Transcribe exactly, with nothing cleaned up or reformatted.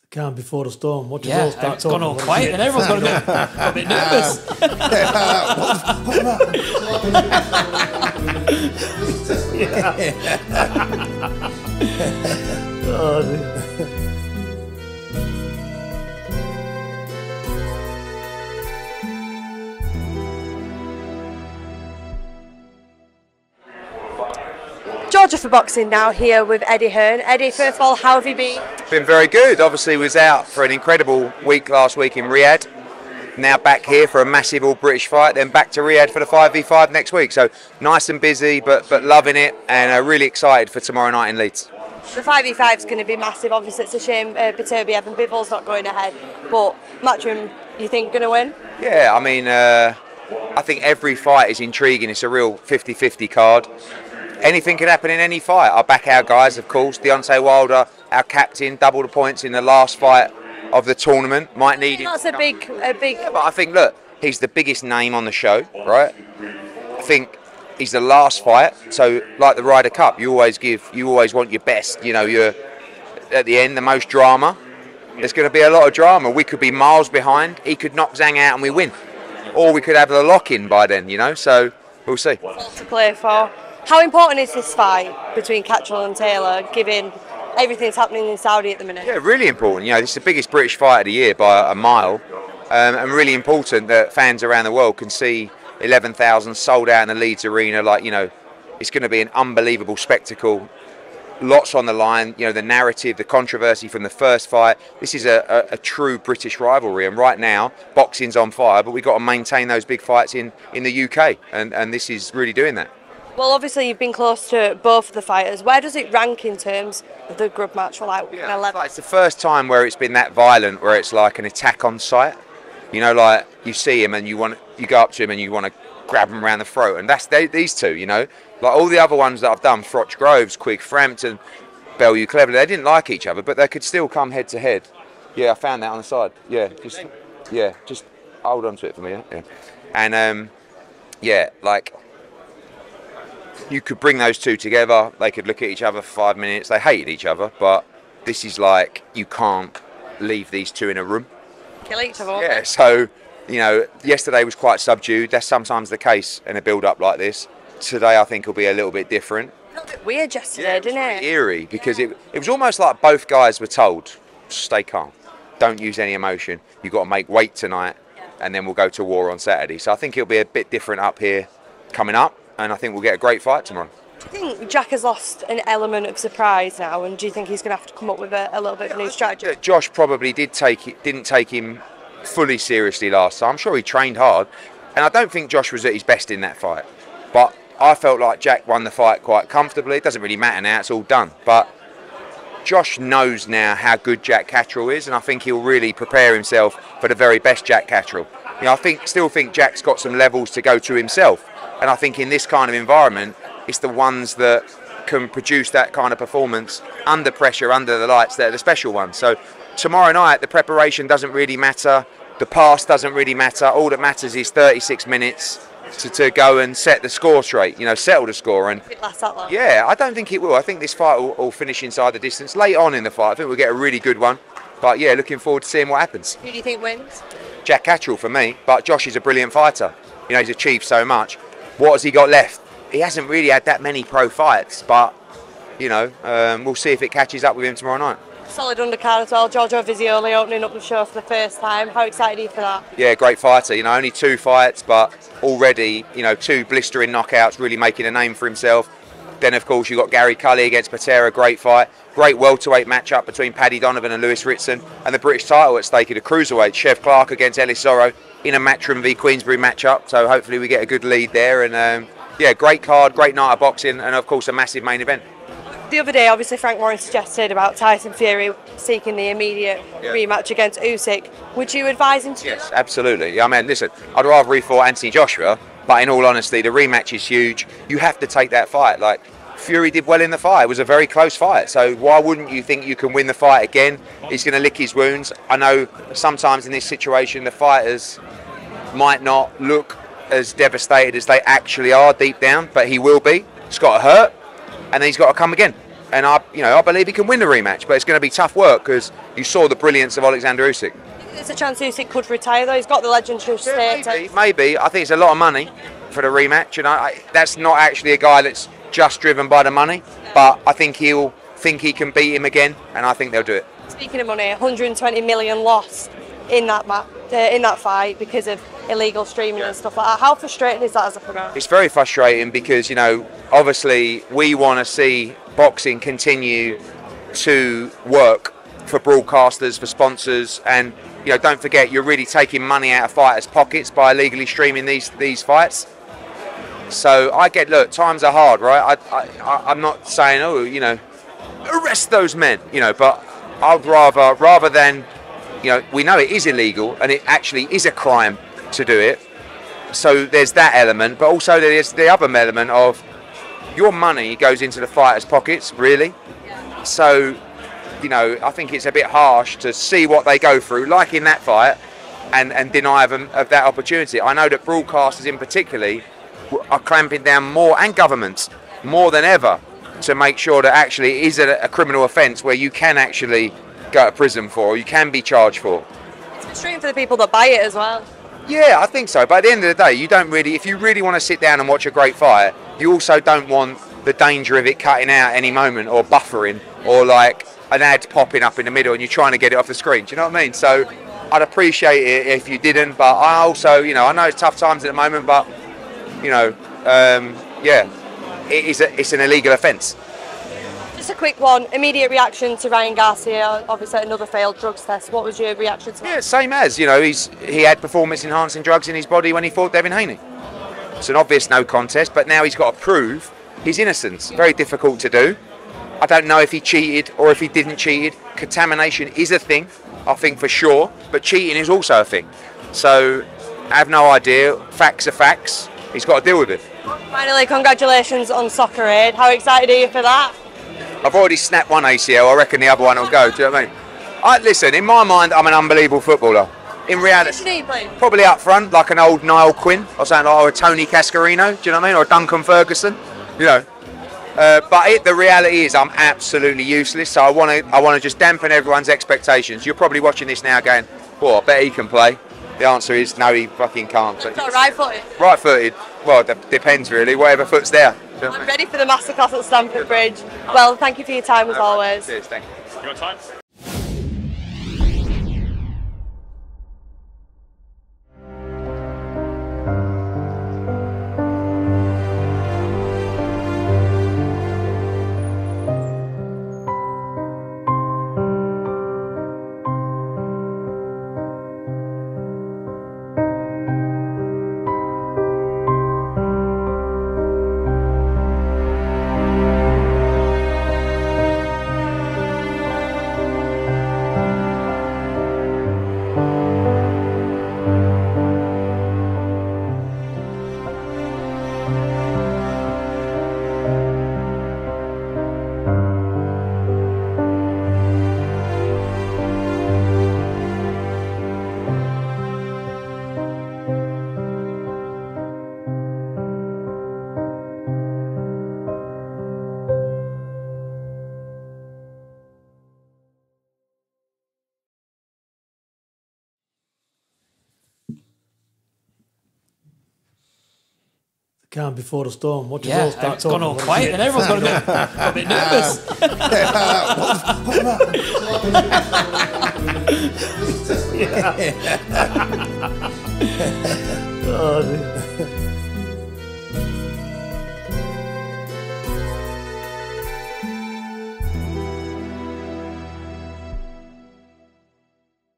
calm before the storm. Watch yeah, us all start it's talking. gone all quiet and everyone's got a bit, got a bit nervous. Oh, dear. Georgia for Boxing now here with Eddie Hearn. Eddie, first of all, how have you been? Been very good. Obviously was out for an incredible week last week in Riyadh. Now back here for a massive all-British fight, then back to Riyadh for the five v five next week. So nice and busy, but but loving it, and uh, really excited for tomorrow night in Leeds. The five v five is going to be massive. Obviously, it's a shame uh, Beterbiev and Bivol's not going ahead, but Matchroom, you think, going to win? Yeah, I mean, uh, I think every fight is intriguing. It's a real fifty fifty card. Anything can happen in any fight. I back our guys, of course. Deontay Wilder, our captain, double the points in the last fight of the tournament. Might need it. That's a big, a big. Yeah, but I think, look, he's the biggest name on the show, right? I think he's the last fight. So, like the Ryder Cup, you always give, you always want your best. You know, you're at the end, the most drama. There's going to be a lot of drama. We could be miles behind. He could knock Zhang out and we win, or we could have the lock-in by then. You know, so we'll see. Lots to play for. How important is this fight between Catterall and Taylor, given everything that's happening in Saudi at the minute? Yeah, really important. You know, this is the biggest British fight of the year by a mile, um, and really important that fans around the world can see eleven thousand sold out in the Leeds Arena. Like, you know, it's going to be an unbelievable spectacle. Lots on the line. You know, the narrative, the controversy from the first fight. This is a, a, a true British rivalry, and right now, boxing's on fire, but we've got to maintain those big fights in, in the U K, and, and this is really doing that. Well, obviously you've been close to both of the fighters. Where does it rank in terms of the grub match for like Yeah, eleven? it's the first time where it's been that violent, where it's like an attack on sight. You know, like you see him and you want, you go up to him and you want to grab him around the throat, and that's they, these two. You know, like all the other ones that I've done, Froch Groves, Quigg Frampton, Bellew Cleverly, they didn't like each other, but they could still come head to head. Yeah, I found that on the side. Yeah, just yeah, just hold on to it for me. Yeah, yeah. and um, yeah, like. You could bring those two together, they could look at each other for five minutes, they hated each other, but this is like, you can't leave these two in a room. Kill each other. Yeah, so, you know, yesterday was quite subdued, that's sometimes the case in a build-up like this. Today I think will be a little bit different. A little bit weird yesterday, Yeah, didn't it? Eerie, because it, it was almost like both guys were told, stay calm, don't use any emotion, you've got to make weight tonight, and then we'll go to war on Saturday. So I think it'll be a bit different up here coming up. And I think we'll get a great fight tomorrow. Do you think Jack has lost an element of surprise now, and do you think he's going to have to come up with a, a little bit of a new strategy? Josh probably did take it, didn't take him fully seriously last time. I'm sure he trained hard, and I don't think Josh was at his best in that fight. But I felt like Jack won the fight quite comfortably. It doesn't really matter now; it's all done. But Josh knows now how good Jack Catterall is, and I think he'll really prepare himself for the very best Jack Catterall. You know, I think still think Jack's got some levels to go to himself. And I think in this kind of environment, it's the ones that can produce that kind of performance under pressure, under the lights, that are the special ones. So tomorrow night, the preparation doesn't really matter. The past doesn't really matter. All that matters is thirty-six minutes to, to go and set the score straight, you know, settle the score. And It lasts that long. yeah, I don't think it will. I think this fight will, will finish inside the distance. Late on in the fight, I think we'll get a really good one. But yeah, looking forward to seeing what happens. Who do you think wins? Jack Catterall for me, but Josh is a brilliant fighter. You know, he's achieved so much. What has he got left? He hasn't really had that many pro fights, but, you know, um, we'll see if it catches up with him tomorrow night. Solid undercard as well. Giorgio Visioli opening up the show for the first time. How excited are you for that? Yeah, great fighter. You know, only two fights, but already, you know, two blistering knockouts, really making a name for himself. Then, of course, you've got Gary Cully against Patera, great fight. Great welterweight matchup between Paddy Donovan and Lewis Ritson. And the British title at stake at the cruiserweight. Chev Clark against Ellis Zorro in a Matchroom v Queensbury matchup. So hopefully we get a good lead there. And, um, yeah, great card, great night of boxing, and, of course, a massive main event. The other day, obviously, Frank Warren suggested about Tyson Fury seeking the immediate Yeah. rematch against Usyk. Would you advise him to do Yes, that? absolutely. I mean, listen, I'd rather he fought Anthony Joshua, but in all honesty, the rematch is huge. You have to take that fight. Like, Fury did well in the fight. It was a very close fight. So why wouldn't you think you can win the fight again? He's going to lick his wounds. I know sometimes in this situation, the fighters might not look as devastated as they actually are deep down, but he will be. It's got to hurt, and then he's got to come again. And I, you know, I believe he can win the rematch, but it's going to be tough work because you saw the brilliance of Alexander Usyk. There's a chance Usyk could retire though. He's got the legendary status. Yeah, maybe, maybe. I think it's a lot of money for the rematch, and I, I, that's not actually a guy that's just driven by the money. But I think he'll think he can beat him again, and I think they'll do it. Speaking of money, one hundred twenty million lost in that match, uh, in that fight because of illegal streaming yeah. and stuff like that. How frustrating is that as a promoter? It's very frustrating because, you know, obviously we want to see boxing continue to work for broadcasters, for sponsors, and, you know, don't forget, you're really taking money out of fighters' pockets by illegally streaming these these fights. So I get, look, times are hard, right? I, I, I'm not saying, oh, you know, arrest those men, you know, but I'd rather, rather than, you know, we know it is illegal and it actually is a crime to do it. So there's that element, but also there's the other element of your money goes into the fighters' pockets, really. So, you know, I think it's a bit harsh to see what they go through, like in that fight, and, and deny them of that opportunity. I know that broadcasters in particularly are clamping down more, and governments, more than ever, to make sure that actually it is a, a criminal offence where you can actually go to prison for, or you can be charged for. It's frustrating for the people that buy it as well. Yeah, I think so. But at the end of the day, you don't really, if you really want to sit down and watch a great fight, you also don't want the danger of it cutting out any moment, or buffering, or like an ad popping up in the middle and you're trying to get it off the screen. Do you know what I mean? So I'd appreciate it if you didn't, but I also, you know, I know it's tough times at the moment, but, you know, um, yeah, it is a, it's an illegal offence. Just a quick one, immediate reaction to Ryan Garcia, obviously another failed drugs test. What was your reaction to that? Yeah, same as, you know, he's he had performance enhancing drugs in his body when he fought Devin Haney. It's an obvious no contest, but now he's got to prove his innocence. Very difficult to do. I don't know if he cheated or if he didn't cheat. Contamination is a thing, I think for sure, but cheating is also a thing. So I have no idea. Facts are facts. He's got to deal with it. Finally, congratulations on Soccer Aid. How excited are you for that? I've already snapped one A C L. I reckon the other one will go. Do you know what I mean? I, listen, in my mind, I'm an unbelievable footballer. In reality, probably up front, like an old Niall Quinn, or something like, or a Tony Cascarino. Do you know what I mean? Or a Duncan Ferguson. You know. Uh, but it, the reality is, I'm absolutely useless. So I want to, I want to just dampen everyone's expectations. You're probably watching this now, going, "Well, I bet he can play." The answer is no, he fucking can't. So not right-footed. Right-footed. Well, it depends really. Whatever foot's there. I'm ready for the masterclass at Stamford Bridge. Well, thank you for your time as no, always. Cheers, thank you. You got time? Calm before the storm. Watch Yeah, us all start it's gone talking. all What quiet is and everyone's got a bit, got a bit nervous. it? Oh, dude.